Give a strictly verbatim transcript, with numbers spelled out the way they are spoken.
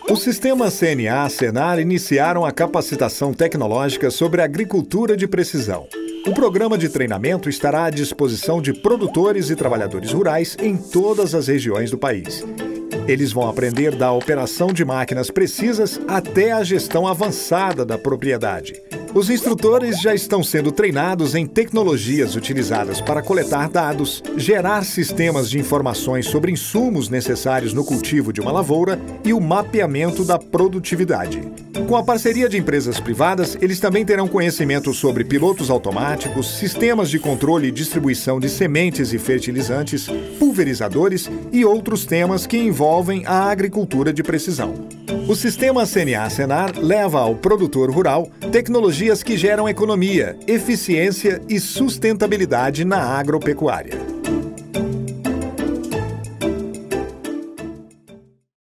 O sistema C N A Senar iniciaram a capacitação tecnológica sobre agricultura de precisão. O programa de treinamento estará à disposição de produtores e trabalhadores rurais em todas as regiões do país. Eles vão aprender da operação de máquinas precisas até a gestão avançada da propriedade. Os instrutores já estão sendo treinados em tecnologias utilizadas para coletar dados, gerar sistemas de informações sobre insumos necessários no cultivo de uma lavoura e o mapeamento da produtividade. Com a parceria de empresas privadas, eles também terão conhecimento sobre pilotos automáticos, sistemas de controle e distribuição de sementes e fertilizantes, pulverizadores e outros temas que envolvem a agricultura de precisão. O sistema C N A Senar leva ao produtor rural tecnologias que geram economia, eficiência e sustentabilidade na agropecuária.